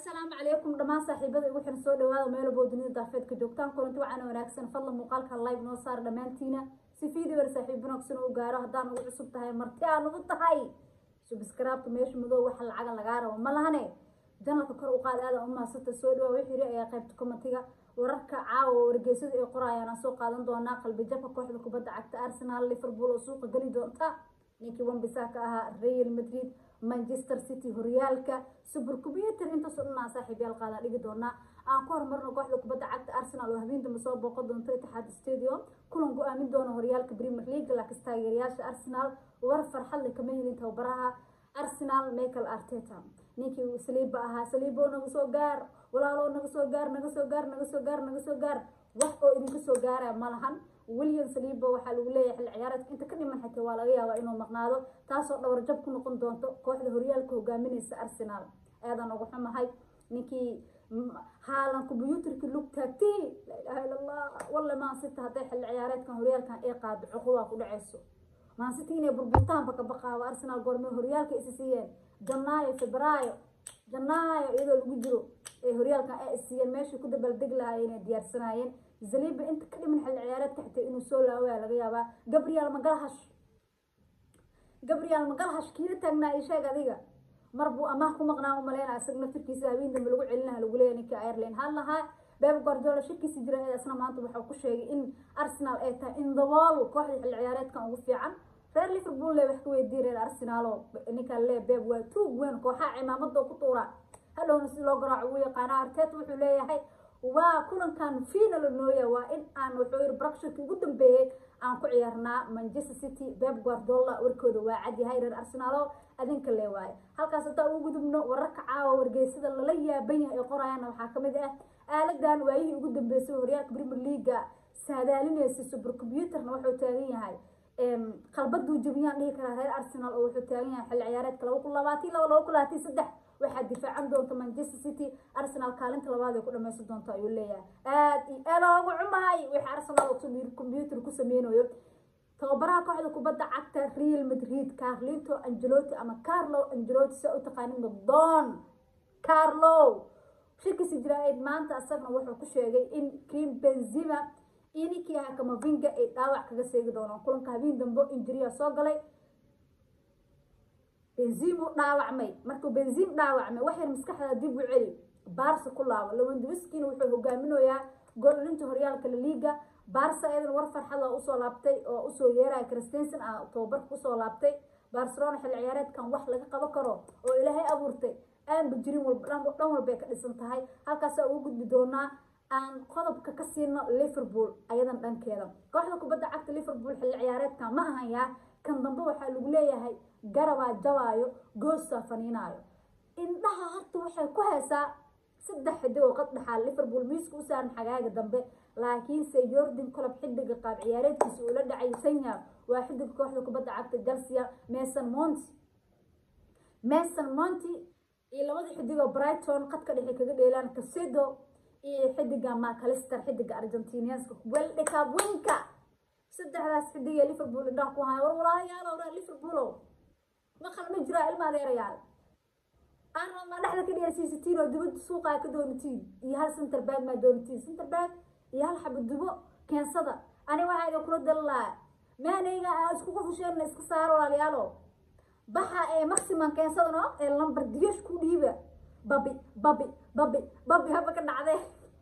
السلام عليكم دمان صاحبada igu xir soo dhawaada meel boodinida daafeedka joogtaan kulanti waxaan wanaagsan fadlan muuqaalka live noo saar dhamaantiina si fiidiyowga saaxiibana oo soo gaaro hadaan ugu cusub tahay marti aan ugu tahay subscribe meesha madow waxa lacag laga rabo ma lahane janalka kor u qaadaada uma sita soo dhawaad wixii ay qaybta commentiga wararka caawa wargeysada ay qorayaan soo qaadan doonaa qalbi jabka kooxda kubadda cagta Arsenal Liverpool oo suuqa gali doonta ninkii Wan-Bissaka ahaa Real Madrid Manchester City horyaalka super computer inta soo dhanaa saaxiibayaal qaada dhigi doona aan ku hormarno kooxda kubadda cagta Arsenal oo habeenka ma soo booqan doonto Etihad Stadium kulan go'aamin doona horyaalka Premier League laakiin taageerayaasha Arsenal war farxad leh kama helin tababaraha Arsenal Mikel Arteta ninkii Saliba ahaa Saliba naga soo gaar walaalo naga soo gaar wax oo idinka soo gaara malahan William Saliba waxa lagu leeyahay ciyaaradka inta ka dhiman xataa waa laga yaabaa inuu maqnaado taasoo dhawr jab ku noqon doonto kooxda horyaalka hogaaminaysa Arsenal aadan ugu xumahay ninkii haalan computerka lug taagtay la ilaaha illa allah walla ma sita haday xil ciyaareedkan horyaalkan ay qaado cuquba ku dhacayso ma sita inay burburtaan baka baqaa Arsenal goorma horyaalka isisiiyeen Janaayo iyadoo lagu jiro ee horyaalkan ay isisiiyeen meesha ku dabal deg lahaayeen ee diyaarsanaayeen Saliba inta ka dhiman xil ciyaareedka xataa inuu soo laaway laga yaabaa Gabriel Magalhash kiina taagnaa ay sheeg adiga marbu ama ku maqnaa umaleena asag naftirkiisa habeenka lagu celinaha lagu leeyahay ninka Ireland hal laha Pep Guardiola shirkiisa jira ee asna maanta waxa uu ku sheegay in Arsenal ay tahay in dabool kooxda xil ciyaareedkan ugu fiican reer Liverpool leh wax ku weydiireen Arsenal oo ninka Pep waa tuug weyn kooxaha cimaamada ku tuura hadhowna si loo garaaco uu yaqaan Arteta wuxuu leeyahay waa kulankan final nooya waa in aan wuxuu barashadka ugu dambeeyay aan ku ciyaarnaa Manchester City Pep Guardiola warkooda waa cad yahay reer Arsenal adinka leeyahay halkaas inta ugu gudubno wararka caawa wargeysada la yaaban yahay ee qorayaan waxa kamid ah aaladan waayihii ugu dambeysay horyaalka Premier League saadaalinaysa super computerna wuxuu taagan yahay qalbadu jabiyaan dhigi kara reer Arsenal oo wuxuu taagan yahay xil ciyaareedka 2022 waxa difaacan doonta Manchester City Arsenal kaalinta labaad ee ku dhameysan doonto ayuu leeyahay aad iyo ugu xumahay waxa Arsenal oo computer ku sameeyo tababaraha kooxda kubadda cagta Real Madrid Carlo Ancelotti soo taqaanin Don Carlo shirkiisa jiraa'id maanta asagna wuxuu ku sheegay in Karim Benzema inikii Camavinga ay dhaawac kaga seegi doonaan kulanka habeen dambe injury soo galay Benzema dhaawacmay markuu Benzema dhaawacmay waxay maskaxda dib u celi Barca ku laabo Lewandowski wuxuu hogaaminayaa goolinta horyaalka La Liga Barca aydan war farxad u soo laabtay oo u soo yeeray Christensen October ku soo laabtay Barcelona xil ciyaareedkan wax laga qaban karo oo Ilaahay abuurtay aan bijirin dhan walba ka dhisan tahay halkaas uu gudbi doonaa aan qodobka ka siino Liverpool ayadan dhankeeda kooxda kubadda cagta Liverpool xil ciyaareedkan ma ahayaa kan dambe waxa lagu leeyahay garaba jawaayo goosa faniinaayo indhaha harta waxay ku haysaa saddex xidig oo qad dhaxal Liverpool miiska u saaran xagaaga dambe laakiin se Jurgen Klopp xidiga qaab ciyaareedkiisa uu la dhacay sanya waa xidig kooxda kubadda cagta Chelsea Mason Mount iyo labada xidig oo Brighton qadka dhexe kaga dheelaan Casedo iyo xidiga McAllister xidiga Argentinianska Welbeck saddexdaas xidig ee Liverpool indhaha ku haya walaalayaal oo Liverpool ma qalma jira ilma adeerayaal أنا ما نحن كده سيستين ودبت سوق كدونتين يهال سنتر باك ما دونتين سنتر باك يهال حب الدبو كان صدق أنا واحد يقول الله ما نيجا أسكوكو فشان نسك صار ولا ليالو بحا ماكسيمان كان صدق اللمبر ديوش كوديبه بابي هبا كنا عليه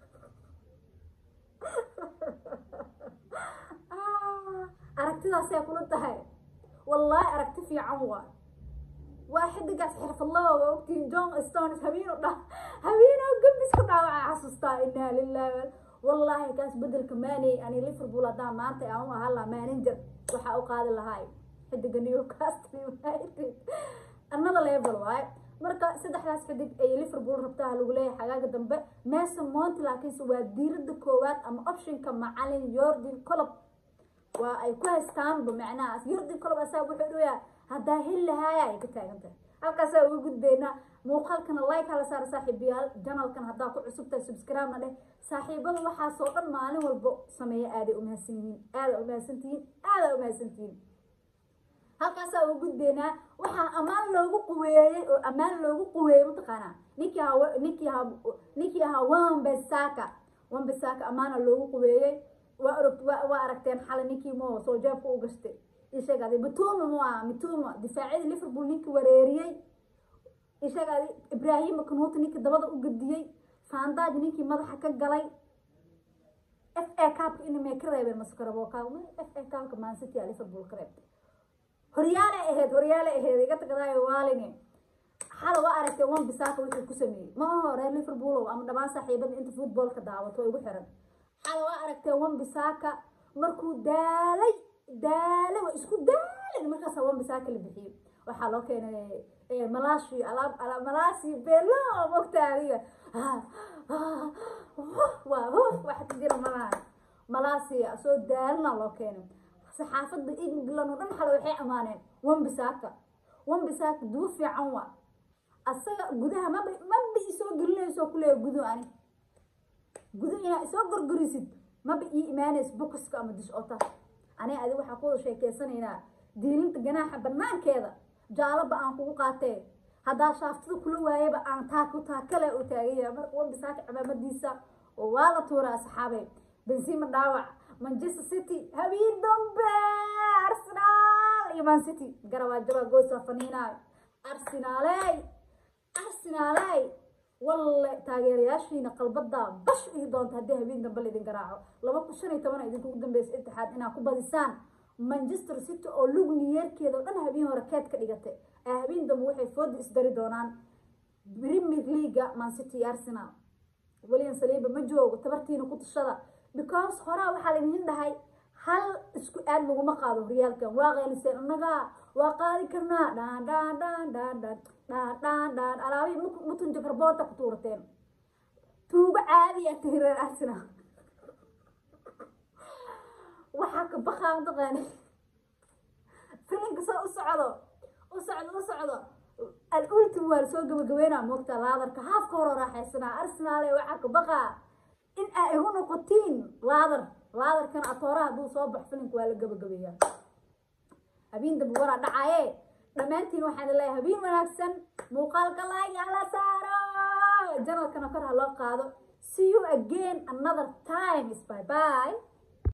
أركتها سيكون انتهي والله أركت في عموان واحد قاعد حرف الله وقتي جون ستونز هبينو قبس كنا عصستا إنا لله والله كاس بدل كماني يعني ليفربول هذا ما أنت أو هلا ما ننجر وحقق هذا الهاي حد نيوكاسل يونايتد النظر ليفل واي مركا سدح ناس حد أي ليفربول ربطها لوجليه حاجة جنبه ماسون مونت لكن سوى دير الدكوات أما أوبشن كمعلن يوردن كلوب وأي كويس كان بمعناه يوردن كلوب أسابه حلويا هذا هلا هاي كتاعنا halkaas ugu gudbeena muuqaalkan like hala saar saaxiibayaal channelkan hadaa ku cusubta subscribe na leh saaxiibada waxa soo dhan maalin walba sameeyo aad u mahadsantiin halkaasaa ugu gudbeynaa waxaa ammaan loogu quweeyey oo ammaan loogu quweeyey mataqaanaa ninkii ahaa Wan-Bissaka ammaana loogu quweeyey waa aragteen xalay ninkii moo soo jeebka u gashtay isheegaaday Mitoma difaacyada Liverpool ninkii wareeriyey isheegaaday Ibrahima Konaté ninkii dabada u gadiyey Van Dijk ninkii madaxa ka galay FA Cup inay ka reebeen maskarabo ka FA Cup Man City iyo Liverpool ka reebtay horyaale aheyd iga tagaday waaline xal waa aragtay Wan-Bissaka wuxuu ku sameeyay ma hore Liverpool ama dhabaan saaxiibada inta footballka daawato igu xiran xal waa aragtay Wan-Bissaka markuu daalay waa isku daalay markaas Wan-Bissaka la bixiyay waxa loo keenay Malashi belo waqtiga waxa jira Malashi soo daalna loo keenay saxaafada England oo dhan xal waxay amaaneen Wan-Bissaka duu fiican waa asaga gudaha ma isoo gelinayso kule gudo ina isoo gorgorisid ma iimaaneys boxka ama dishota ani adi waxa ku sheekeysanayna diininta ganaaxa banaankeeda jaalaba aan kugu qaatay hada shaaftada kula waayaba aan kale u taagaya marka Wan-Bissaka cimaamadiisa oo waa la tuuraa asxaabay Benzema dhaawac Manchester City habeen dambe Arsenal iyo Man City garawaajaba goosa faniina Arsenal والله taageerayaashiina qalbada bash ii doonta hadii habeen dambe idin garaaco 2015 idinku ugu dambeysay Itixaad inaa ku badisaan Manchester City oo lugniyeerkeeda oo dhan habeen hore keed ka dhigatay habeen dambe waxay food isdari doonaan Premier League Man City Arsenal waliin saliiba ma joogo tabartiina ku tashada because hore waxa la idin dhahay hal isku aad lagu ma qaado riyaalkan waa qeeliseen anaga waa qaadi karnaa daan alaabi mutun jakarboota ku tuurteen tuuba caadi ah tiireen Arsenal waxa ka baqaan taqaani filinka soo u socdo al-ultim waa soo gabagabeena moogta laadarka haafka hore raaxaysana Arsenal waxa ka baqaa in ay u noqotiin laadarkan atooraha duu soo bax filinka waa la gabagabeeyaa habeen dambe wara dhacaye dhamaantiin waxaan leeyahay habeen wanaagsan muuqaalka like ala saaro janalkana kor ha loo qaado see you again another time bye bye